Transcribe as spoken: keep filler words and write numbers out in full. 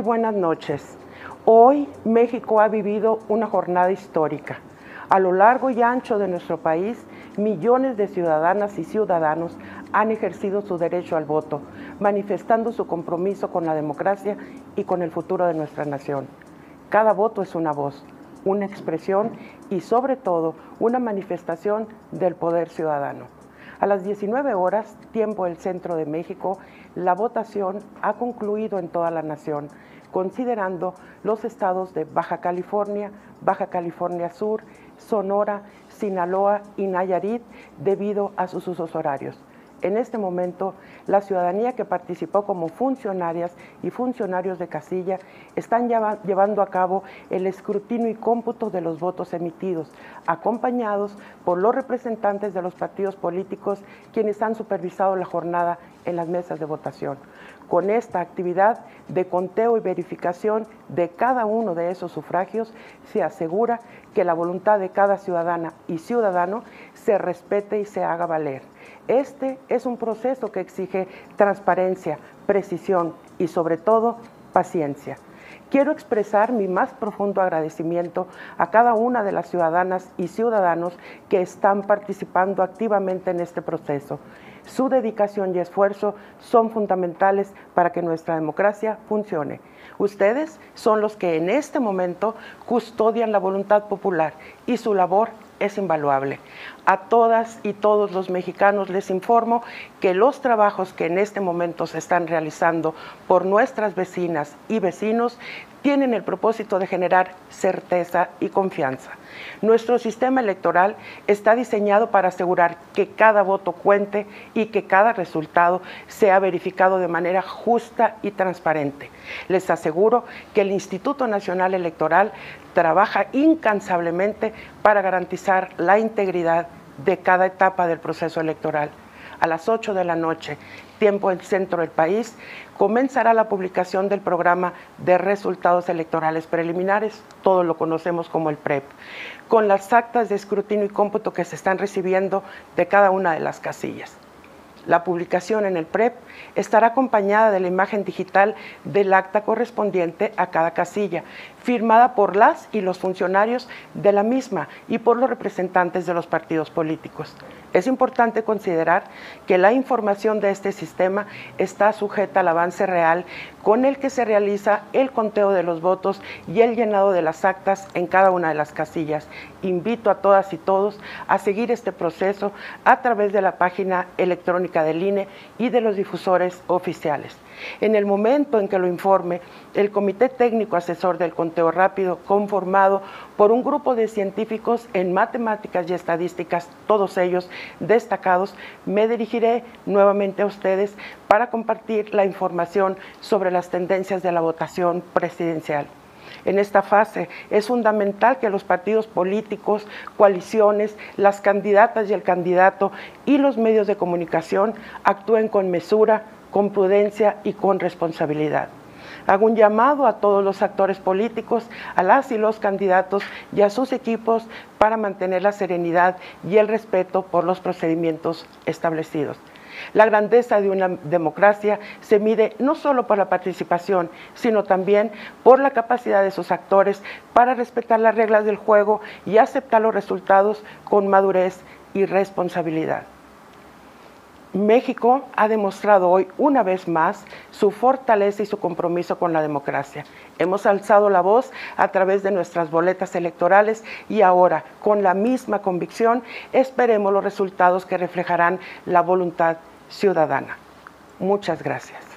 Muy buenas noches. Hoy México ha vivido una jornada histórica. A lo largo y ancho de nuestro país, millones de ciudadanas y ciudadanos han ejercido su derecho al voto, manifestando su compromiso con la democracia y con el futuro de nuestra nación. Cada voto es una voz, una expresión y, sobre todo, una manifestación del poder ciudadano. A las diecinueve horas, tiempo del centro de México, la votación ha concluido en toda la nación, considerando los estados de Baja California, Baja California Sur, Sonora, Sinaloa y Nayarit debido a sus usos horarios. En este momento, la ciudadanía que participó como funcionarias y funcionarios de casilla están llevando a cabo el escrutinio y cómputo de los votos emitidos, acompañados por los representantes de los partidos políticos quienes han supervisado la jornada en las mesas de votación. Con esta actividad de conteo y verificación de cada uno de esos sufragios, se asegura que la voluntad de cada ciudadana y ciudadano se respete y se haga valer. Este es un proceso que exige transparencia, precisión y, sobre todo, paciencia. Quiero expresar mi más profundo agradecimiento a cada una de las ciudadanas y ciudadanos que están participando activamente en este proceso. Su dedicación y esfuerzo son fundamentales para que nuestra democracia funcione. Ustedes son los que en este momento custodian la voluntad popular y su labor es invaluable. A todas y todos los mexicanos les informo que los trabajos que en este momento se están realizando por nuestras vecinas y vecinos tienen el propósito de generar certeza y confianza. Nuestro sistema electoral está diseñado para asegurar que cada voto cuente y que cada resultado sea verificado de manera justa y transparente. Les aseguro que el Instituto Nacional Electoral trabaja incansablemente para garantizar la integridad de cada etapa del proceso electoral. A las ocho de la noche, tiempo del centro del país, comenzará la publicación del programa de resultados electorales preliminares, todo lo conocemos como el P R E P, con las actas de escrutinio y cómputo que se están recibiendo de cada una de las casillas. La publicación en el P R E P estará acompañada de la imagen digital del acta correspondiente a cada casilla, firmada por las y los funcionarios de la misma y por los representantes de los partidos políticos. Es importante considerar que la información de este sistema está sujeta al avance real con el que se realiza el conteo de los votos y el llenado de las actas en cada una de las casillas. Invito a todas y todos a seguir este proceso a través de la página electrónica del I N E y de los difusores oficiales. En el momento en que lo informe, el Comité Técnico Asesor del Conteo Rápido, conformado por un grupo de científicos en matemáticas y estadísticas, todos ellos destacados, me dirigiré nuevamente a ustedes para compartir la información sobre las tendencias de la votación presidencial. En esta fase es fundamental que los partidos políticos, coaliciones, las candidatas y el candidato y los medios de comunicación actúen con mesura, con prudencia y con responsabilidad. Hago un llamado a todos los actores políticos, a las y los candidatos y a sus equipos para mantener la serenidad y el respeto por los procedimientos establecidos. La grandeza de una democracia se mide no solo por la participación, sino también por la capacidad de sus actores para respetar las reglas del juego y aceptar los resultados con madurez y responsabilidad. México ha demostrado hoy una vez más su fortaleza y su compromiso con la democracia. Hemos alzado la voz a través de nuestras boletas electorales y ahora, con la misma convicción, esperemos los resultados que reflejarán la voluntad ciudadana. Muchas gracias.